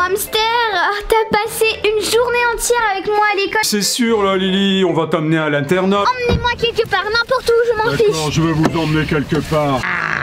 hamster, t'as passé une journée entière avec moi à l'école. C'est sûr là Lily, on va t'emmener à l'internat. Emmenez-moi quelque part, n'importe où, je m'en fiche. D'accord, je vais vous emmener quelque part.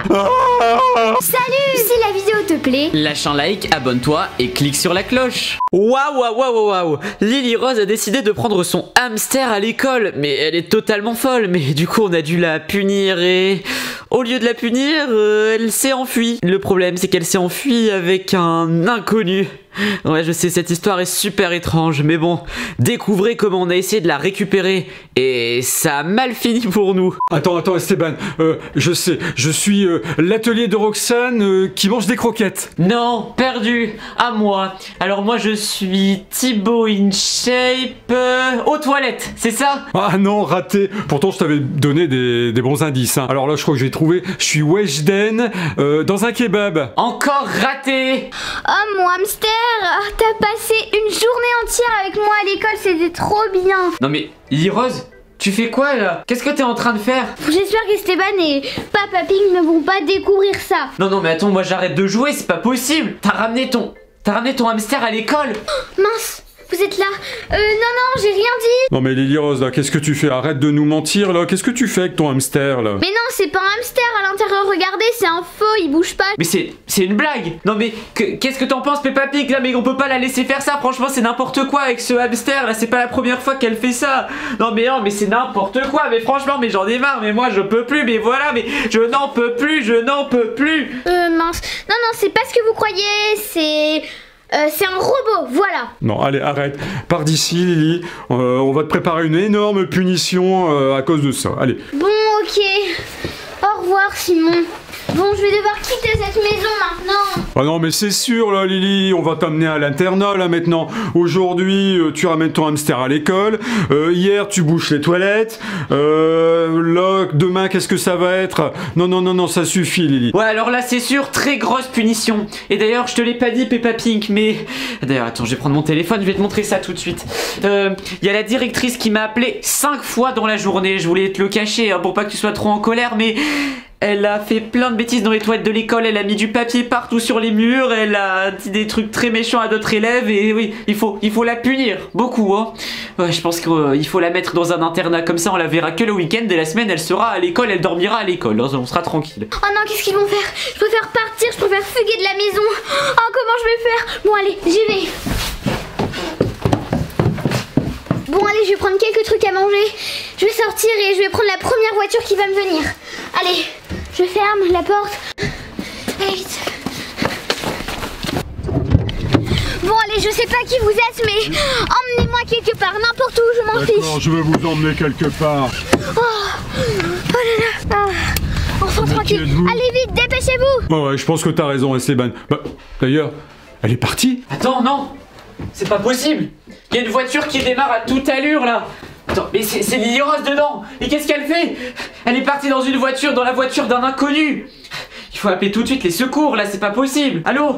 Salut! Si la vidéo te plaît, lâche un like, abonne-toi et clique sur la cloche. Waouh, waouh, waouh, waouh. Lily Rose a décidé de prendre son hamster à l'école. Mais elle est totalement folle. Mais du coup, on a dû la punir et... au lieu de la punir, elle s'est enfuie. Le problème, c'est qu'elle s'est enfuie avec un inconnu. Ouais, je sais, cette histoire est super étrange, mais bon, découvrez comment on a essayé de la récupérer, et ça a mal fini pour nous. Attends, Esteban, je sais, je suis l'atelier de Roxane qui mange des croquettes. Non, perdu, à moi. Alors moi, je suis Thibaut InShape aux toilettes, c'est ça? Ah non, raté. Pourtant, je t'avais donné des bons indices. Hein. Alors là, je crois que j'ai trouvé, je suis Weshden dans un kebab. Encore raté. oh mon hamster, t'as passé une journée entière avec moi à l'école, c'était trop bien. Non mais, Lily Rose, tu fais quoi là? Qu'est-ce que t'es en train de faire? J'espère qu'Esteban et Papa Pig ne vont pas découvrir ça. Non mais attends, moi j'arrête de jouer, c'est pas possible. T'as ramené ton hamster à l'école. Mince, vous êtes là? Non, j'ai rien dit. Non mais Lily Rose, là, qu'est-ce que tu fais? Arrête de nous mentir, là. Qu'est-ce que tu fais avec ton hamster, là? Mais non, c'est pas un hamster à l'intérieur, regardez, c'est un faux, il bouge pas. Mais c'est une blague. Non mais, qu'est-ce que t'en penses Peppa Pig là? Mais on peut pas la laisser faire ça, franchement c'est n'importe quoi avec ce hamster là, c'est pas la première fois qu'elle fait ça. Non mais c'est n'importe quoi, mais franchement, mais j'en ai marre, mais moi je peux plus, mais voilà, mais je n'en peux plus. Mince, non, c'est pas ce que vous croyez, c'est un robot, voilà. Non, allez, arrête. Pars d'ici, Lily. On va te préparer une énorme punition à cause de ça. Allez. Bon, ok. Au revoir, Simon. Bon, je vais devoir quitter cette maison maintenant. Ah non, mais c'est sûr, là, Lily, on va t'amener à l'internat, là, maintenant. Aujourd'hui, tu ramènes ton hamster à l'école. Hier, tu bouches les toilettes. Là, demain, qu'est-ce que ça va être? Non, ça suffit, Lily. Ouais, alors là, c'est sûr, très grosse punition. Et d'ailleurs, je te l'ai pas dit, Peppa Pig, mais... D'ailleurs, attends, je vais prendre mon téléphone, je vais te montrer ça tout de suite. Il y a la directrice qui m'a appelé 5 fois dans la journée. Je voulais te le cacher, hein, pour pas que tu sois trop en colère, mais... Elle a fait plein de bêtises dans les toilettes de l'école, elle a mis du papier partout sur les murs, elle a dit des trucs très méchants à d'autres élèves, et oui, il faut la punir, beaucoup, hein. Ouais, je pense qu'il faut la mettre dans un internat, comme ça on la verra que le week-end, et la semaine elle sera à l'école, elle dormira à l'école, hein, on sera tranquille. Oh non, qu'est-ce qu'ils vont faire? Je préfère partir, je préfère fuguer de la maison. Oh, comment je vais faire? Bon, allez, j'y vais. Bon, allez, je vais prendre quelques trucs à manger. Je vais sortir et je vais prendre la première voiture qui va me venir. Allez, je ferme la porte. Allez, vite. Bon, allez, je sais pas qui vous êtes, mais emmenez-moi quelque part, n'importe où, je m'en fiche. D'accord, je vais vous emmener quelque part. Oh là là. Enfin, tranquille. Allez, vite, dépêchez-vous. Oh ouais, je pense que t'as raison, Esteban. Bah, d'ailleurs, elle est partie. Attends, non, c'est pas possible. Il y a une voiture qui démarre à toute allure là. Attends, mais c'est Lily Rose dedans. Et qu'est-ce qu'elle fait? Elle est partie dans une voiture, dans la voiture d'un inconnu. Il faut appeler tout de suite les secours là, c'est pas possible. Allô?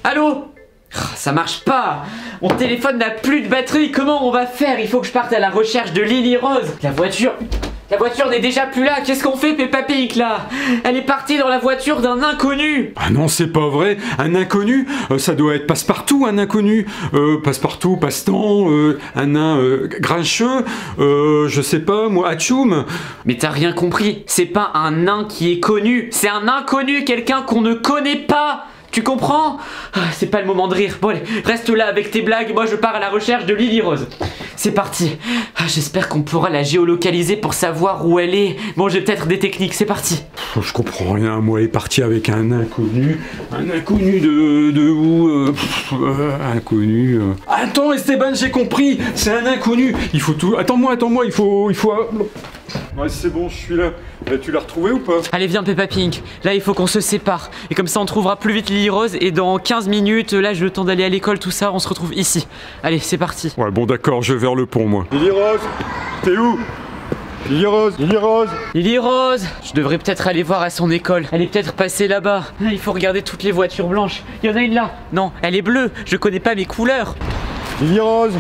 Ça marche pas. Mon téléphone n'a plus de batterie, comment on va faire? Il faut que je parte à la recherche de Lily Rose. La voiture n'est déjà plus là. Qu'est-ce qu'on fait, Peppa Pig, là? Elle est partie dans la voiture d'un inconnu. Ah non, c'est pas vrai. Un inconnu, ça doit être Passe-Partout, un inconnu. Passe-Partout, Passe-Temps, un nain grincheux, je sais pas, moi, Atchoum. Mais t'as rien compris. C'est pas un nain qui est connu. C'est un inconnu, quelqu'un qu'on ne connaît pas. Tu comprends? C'est pas le moment de rire. Bon allez, reste là avec tes blagues. Moi je pars à la recherche de Lily Rose. C'est parti. J'espère qu'on pourra la géolocaliser pour savoir où elle est. Bon, j'ai peut-être des techniques, c'est parti. Je comprends rien, moi elle est partie avec un inconnu. Un inconnu de où inconnu. Attends Esteban, j'ai compris. C'est un inconnu. Il faut tout... Attends-moi, il faut... Ouais, c'est bon, je suis là. Tu l'as retrouvé ou pas? Allez, viens Peppa Pig. Là, il faut qu'on se sépare. Et comme ça, on trouvera plus vite Lily Rose. Et dans 15 minutes, là, j'ai le temps d'aller à l'école, tout ça. On se retrouve ici. Allez, c'est parti. Ouais, bon, d'accord, je vais vers le pont, moi. Lily Rose, t'es où? Lily Rose, Lily Rose. Lily Rose. Je devrais peut-être aller voir à son école. Elle est peut-être passée là-bas. Il faut regarder toutes les voitures blanches. Il y en a une là. Non, elle est bleue. Je connais pas mes couleurs. Lily Rose.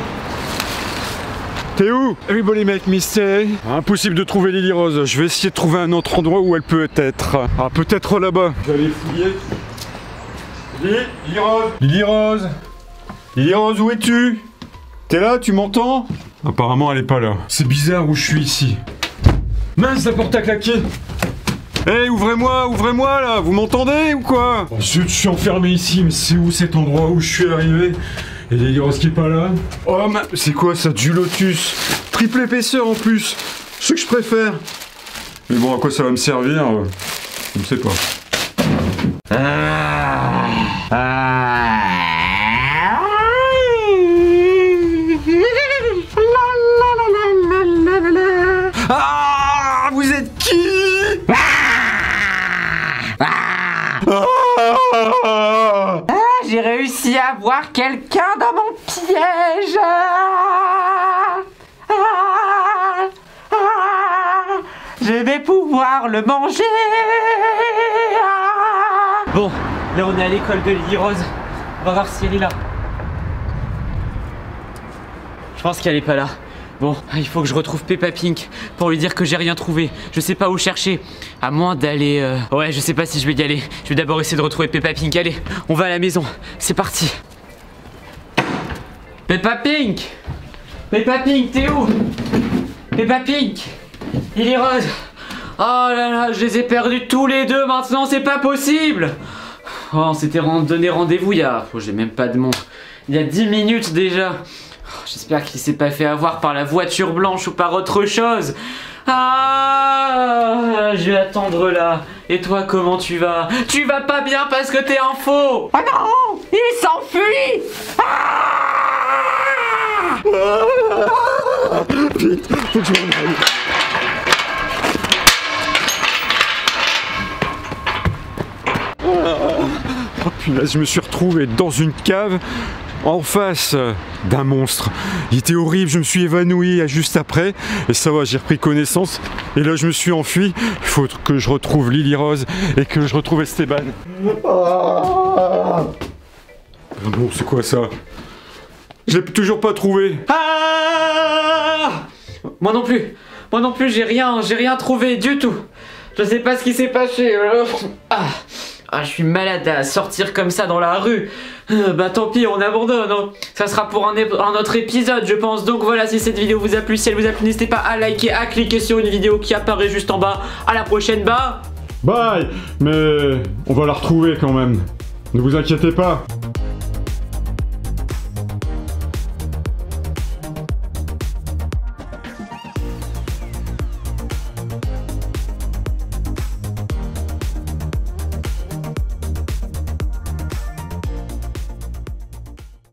T'es où? Everybody make mistake. Impossible de trouver Lily Rose. Je vais essayer de trouver un autre endroit où elle peut être. Ah, peut-être là-bas. Je vais aller fouiller. Lily Rose. Lily Rose. Lily-Rose, où es-tu? T'es là, tu m'entends? Apparemment, elle est pas là. C'est bizarre où je suis ici. Mince, la porte a claqué. Hé, ouvrez-moi là, vous m'entendez ou quoi? Oh, zut, je suis enfermé ici, mais c'est où cet endroit où je suis arrivé? Et Lily-Rose qui est pas là? Oh, c'est quoi ça, du lotus? Triple épaisseur en plus, ce que je préfère. Mais bon, à quoi ça va me servir? Je ne sais pas. Ah, vous êtes qui? J'ai réussi à voir quelqu'un dans mon piège. Je vais pouvoir le manger. Bon, là on est à l'école de Lily-Rose. On va voir si elle est là. Je pense qu'elle est pas là. Bon, il faut que je retrouve Peppa Pink pour lui dire que j'ai rien trouvé. Je sais pas où chercher. À moins d'aller... Ouais, je sais pas si je vais y aller. Je vais d'abord essayer de retrouver Peppa Pink. Allez, on va à la maison. C'est parti. Peppa Pink! Peppa Pink, t'es où? Peppa Pink! Lily-Rose! Oh là là, je les ai perdus tous les deux maintenant, c'est pas possible! Oh, on s'était donné rendez-vous il y a... Oh, j'ai même pas de montre. Il y a 10 minutes déjà. J'espère qu'il s'est pas fait avoir par la voiture blanche ou par autre chose. Ah, je vais attendre là. Et toi, comment tu vas? Tu vas pas bien parce que t'es un faux. Oh non, il s'enfuit. Vite, faut que je m'en aille. Oh punaise, je me suis retrouvé dans une cave en face d'un monstre. Il était horrible, je me suis évanoui juste après. Et ça va, j'ai repris connaissance. Et là, je me suis enfui. Il faut que je retrouve Lily-Rose et que je retrouve Esteban. Ah bon, c'est quoi ça? Je l'ai toujours pas trouvé. Ah, moi non plus, j'ai rien trouvé du tout. Je sais pas ce qui s'est passé. Ah, je suis malade à sortir comme ça dans la rue. Bah tant pis, on abandonne. Hein. Ça sera pour un autre épisode, je pense. Donc voilà, si cette vidéo vous a plu, si elle vous a plu, n'hésitez pas à liker, à cliquer sur une vidéo qui apparaît juste en bas. À la prochaine, bye. Bye. Mais on va la retrouver quand même. Ne vous inquiétez pas.